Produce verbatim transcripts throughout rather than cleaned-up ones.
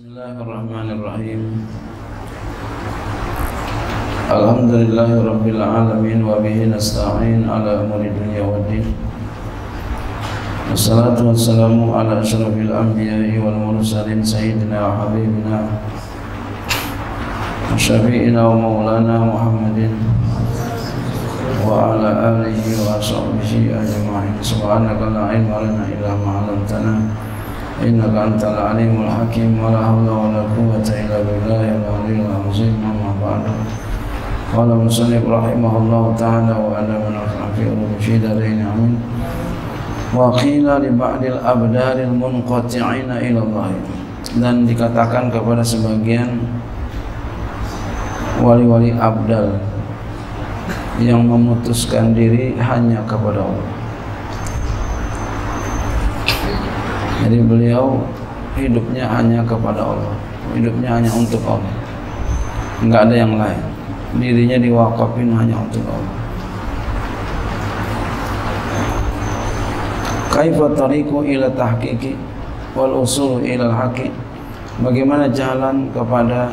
Bismillahirrahmanirrahim. Alhamdulillahirabbil alamin wa bihi nasta'in ala umuri dunya waddin. Wassalatu wassalamu ala asyrafil anbiya'i wal mursalin sayyidina wa habibina wa syafi'ina wa maulana Muhammadin wa ala alihi wa sahbihi ajma'in. Subhanaka la ilma lana illa ma 'allamtana innaka antal alimul hakim. Wa la hawla wa la quwwata illa billahil aliyyil azim. Amma ba'du. Qala musannif rahimahullahu ta'ala wa adamana fi ulumi darain amin. Wa qila li ba'dil abdaril munqati'ina ila Allah. Dan dikatakan kepada sebagian wali-wali abdal yang memutuskan diri hanya kepada Allah. Jadi beliau hidupnya hanya kepada Allah, hidupnya hanya untuk Allah, enggak ada yang lain. Dirinya diwakafin hanya untuk Allah. Kaifa tariqu ila tahqiqi wal usul ila al-haqi. Bagaimana jalan kepada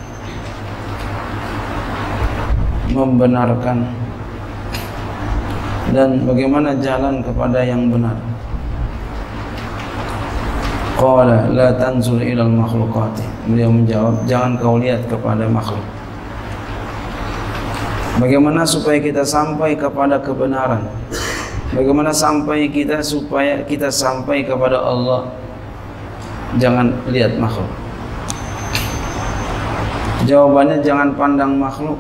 membenarkan dan bagaimana jalan kepada yang benar. Qala la tanzur ila al-makhluqati. Beliau menjawab, jangan kau lihat kepada makhluk. Bagaimana supaya kita sampai kepada kebenaran? Bagaimana sampai kita supaya kita sampai kepada Allah? Jangan lihat makhluk. Jawabannya jangan pandang makhluk.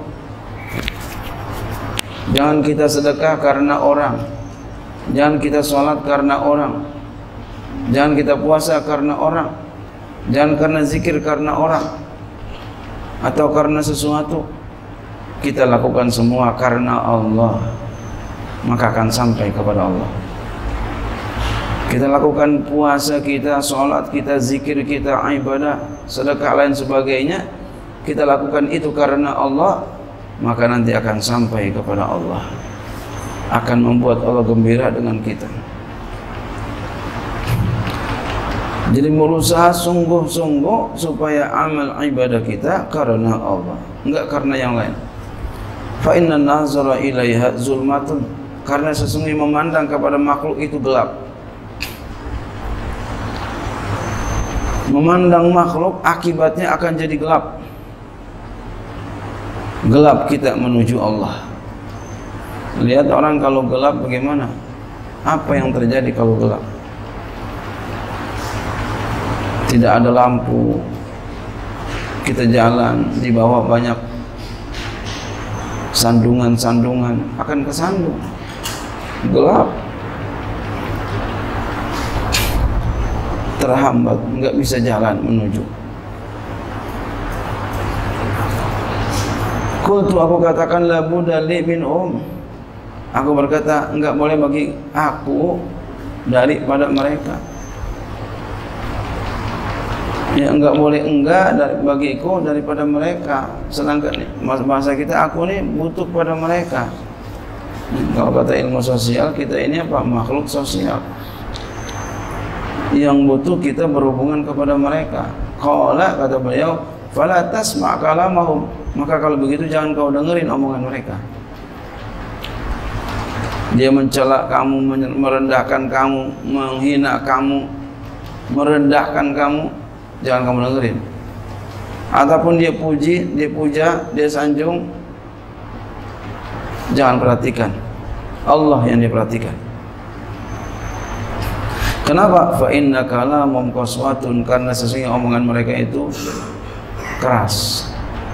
Jangan kita sedekah karena orang. Jangan kita sholat karena orang. Jangan kita puasa karena orang. Jangan karena zikir karena orang atau karena sesuatu. Kita lakukan semua karena Allah, maka akan sampai kepada Allah. Kita lakukan puasa kita, sholat kita, zikir kita, ibadah, sedekah lain sebagainya. Kita lakukan itu karena Allah, maka nanti akan sampai kepada Allah, akan membuat Allah gembira dengan kita. Jadi berusaha sungguh-sungguh supaya amal ibadah kita karena Allah, enggak karena yang lain. Fa inna nazara ilaiha zulmatun. Karena sesungguhnya memandang kepada makhluk itu gelap. Memandang makhluk akibatnya akan jadi gelap. Gelap kita menuju Allah. Lihat orang kalau gelap bagaimana? Apa yang terjadi kalau gelap? Tidak ada lampu, kita jalan di bawah banyak sandungan-sandungan, akan kesandung, gelap, terhambat, nggak bisa jalan menuju. Qultu, aku katakan la budda li min um. Aku berkata enggak boleh bagi aku daripada mereka. Ya enggak boleh enggak dari, bagiku daripada mereka. Sedangkan bahasa kita aku ini butuh pada mereka. Kalau kata ilmu sosial kita ini apa? Makhluk sosial yang butuh kita berhubungan kepada mereka. Qala, kata beliau, fala tasma' kalamahum. Maka kalau begitu jangan kau dengerin omongan mereka. Dia mencela kamu, merendahkan kamu, menghina kamu, merendahkan kamu, jangan kamu dengerin. Ataupun dia puji, dia puja, dia sanjung, jangan perhatikan. Allah yang diperhatikan. Kenapa? Fa inna kalamum qaswatun. Karena sesungguhnya omongan mereka itu keras.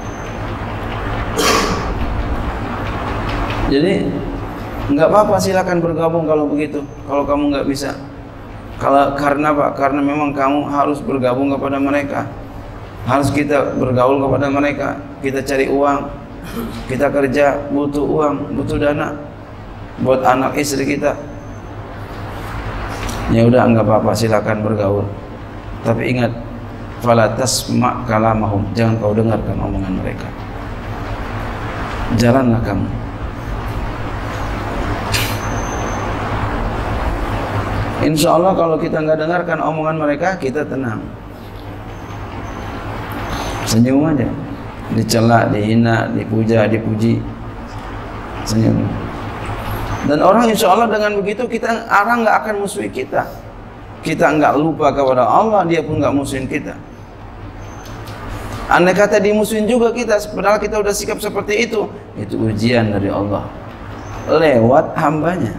Jadi enggak apa-apa, silakan bergabung kalau begitu. Kalau kamu enggak bisa. Kalau karena apa? Karena memang kamu harus bergabung kepada mereka. Harus kita bergaul kepada mereka. Kita cari uang, kita kerja, butuh uang, butuh dana buat anak istri kita. Ya udah, enggak apa-apa, silakan bergaul. Tapi ingat, fala tasma' kalamahum. Jangan kau dengarkan omongan mereka. Jalanlah kamu. Insya Allah kalau kita nggak dengarkan omongan mereka, kita tenang. Senyum aja. Dicela, dihina, dipuja, dipuji. Senyum. Dan orang insya Allah dengan begitu kita orang nggak akan musuhi kita. Kita nggak lupa kepada Allah, dia pun nggak musuhin kita. Andai kata dimusuhin juga kita, padahal kita udah sikap seperti itu, itu ujian dari Allah lewat hambanya.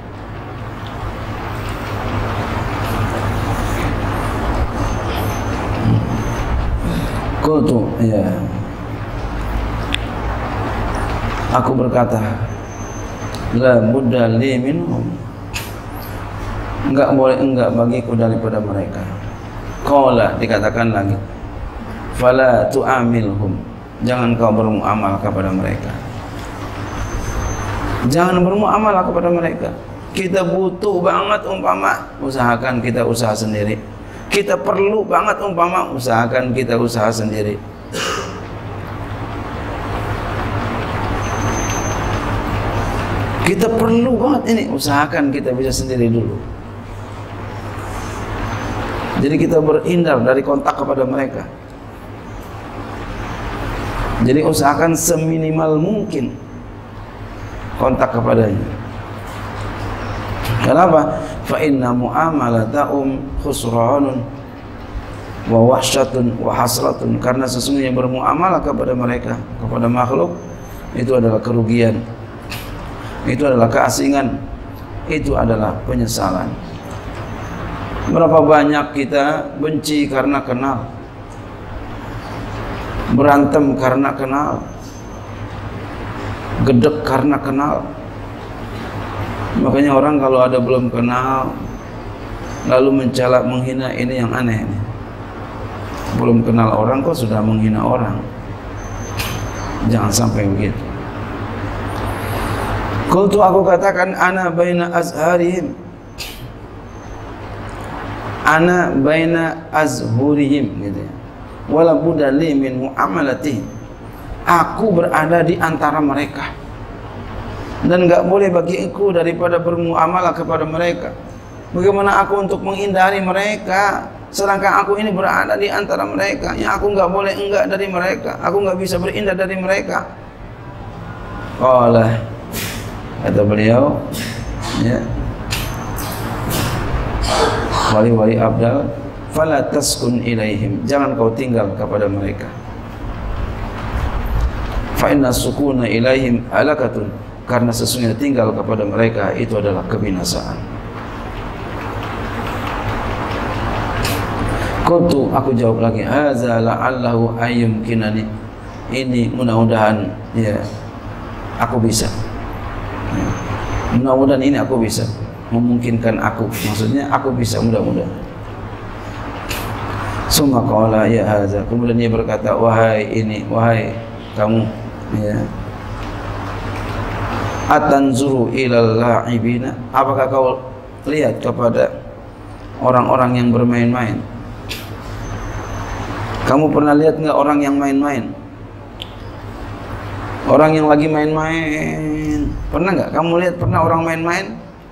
Qultu, ya, aku berkata, la budda li minhum, enggak boleh enggak bagiku daripada mereka. Qala, dikatakan lagi, fala tu'amilhum, jangan kau bermuamalah kepada mereka. Jangan bermuamalah kepada mereka. Kita butuh banget umpama, usahakan kita usaha sendiri. Kita perlu banget umpama, usahakan kita usaha sendiri. Kita perlu banget ini, usahakan kita bisa sendiri dulu. Jadi kita berhindar dari kontak kepada mereka. Jadi usahakan seminimal mungkin kontak kepadanya. Kenapa? Fa inna mu'amalatahum khusranun wa wahsyatun wa hasratun, karena sesungguhnya bermuamalah kepada mereka, kepada makhluk, itu adalah kerugian, itu adalah keasingan, itu adalah penyesalan. Berapa banyak kita benci karena kenal, berantem karena kenal, gedek karena kenal. Makanya orang kalau ada belum kenal lalu mencela, menghina, ini yang aneh ini. Belum kenal orang kok sudah menghina orang. Jangan sampai begitu. Qultu, aku katakan, ana baina azharihim, ana baina azhurihim gitu ya. Wala budda li min muamalatihim, aku berada di antara mereka dan enggak boleh bagiku daripada bermuamalah kepada mereka. Bagaimana aku untuk menghindari mereka sedangkan aku ini berada di antara mereka? Ya, aku enggak boleh enggak dari mereka, aku enggak bisa berhindar dari mereka. Qala, kata beliau, ya, wali-wali abdal, fala taskun ilaihim, jangan kau tinggal kepada mereka. Fa inna sukuna ilaihim halakatun, karena sesungguhnya tinggal kepada mereka itu adalah kebinasaan. Qultu, aku jawab lagi, hadza la'allahu ayyumkinani, ini mudah-mudahan ya aku bisa, ya, mudah-mudahan ini aku bisa, memungkinkan aku, maksudnya aku bisa mudah-mudahan. Summa qala ya hadza, kemudian dia berkata, wahai ini, wahai kamu, ya, atanzuru ilal la'ibina, apakah kau lihat kepada orang-orang yang bermain-main? Kamu pernah lihat nggak orang yang main-main? Orang yang lagi main-main, pernah nggak kamu lihat? Pernah orang main-main?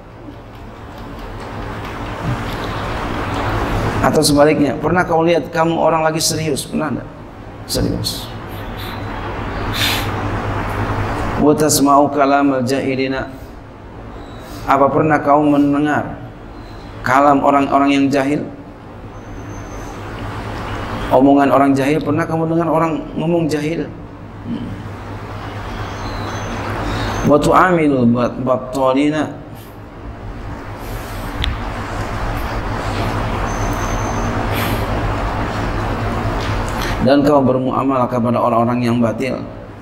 Atau sebaliknya, pernah kau lihat kamu orang lagi serius? Pernah nggak? Serius. Wa tasma'u kalamal jahilina, apa pernah kau mendengar kalam orang-orang yang jahil? Omongan orang jahil, pernah kamu dengar orang ngomong jahil? Wa tu'amilul battalina, dan kau bermuamalah kepada orang-orang yang batil.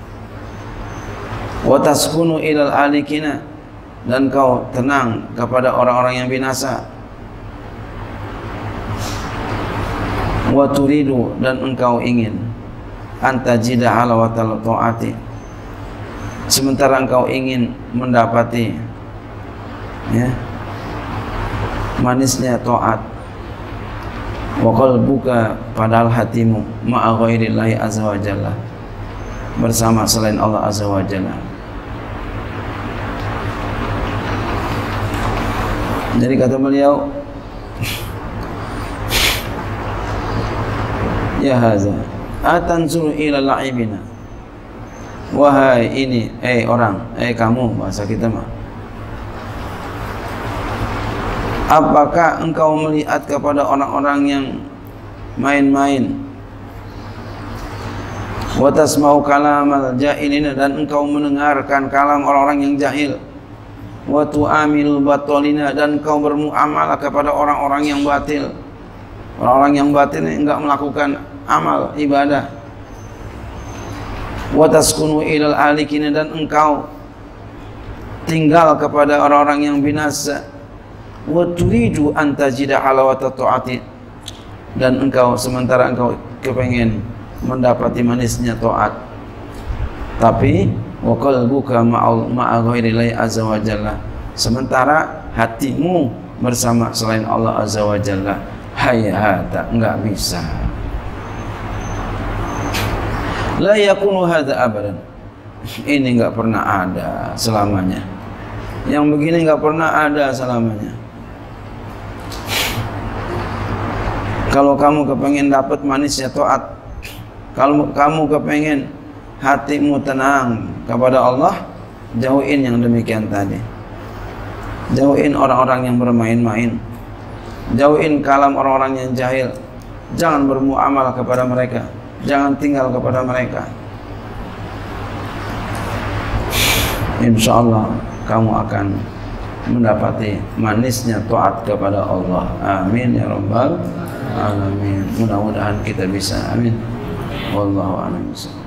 Wa taskunu ilal alikina, dan kau tenang kepada orang-orang yang binasa. Wa turidu, dan engkau ingin antajida halawatal ta'ati, sementara engkau ingin mendapati ya manisnya taat. Wa qalbuka, padahal hatimu ma'a ghairillahi azza wa jalla, bersama selain Allah azza wa jalla. Jadi kata beliau, ya haza, Atanzuru ila la'ibina, wahai ini, eh orang, eh kamu, bahasa kita mah, apakah engkau melihat kepada orang-orang yang main-main, wa tasma'u kalamal jahilina, dan engkau mendengarkan kalam orang-orang yang jahil, wa tu'amilul batolina, dan engkau bermuamalah kepada orang-orang yang batil. Orang-orang yang batil ini enggak melakukan amal ibadah. Wa taskunu ilal alikina, dan engkau tinggal kepada orang-orang yang binasa. Wa turidu an tajida halawata ta'ati, dan engkau sementara engkau kepengen mendapati manisnya taat, tapi wa qalbuka ma'a ghairillahi azza wa jalla, sementara hatimu bersama selain Allah azza wa jalla. Hayata, enggak bisa. La yakunu hadza abadan, ini enggak pernah ada selamanya. Yang begini enggak pernah ada selamanya. Kalau kamu kepengen dapat manisnya taat, kalau kamu kepengen hatimu tenang kepada Allah, jauhin yang demikian tadi. Jauhin orang-orang yang bermain-main, jauhin kalam orang-orang yang jahil. Jangan bermuamalah kepada mereka, jangan tinggal kepada mereka. Insya Allah kamu akan mendapati manisnya taat kepada Allah. Amin ya rabbal alamin. Mudah-mudahan kita bisa. Amin. Wallahu a'lam.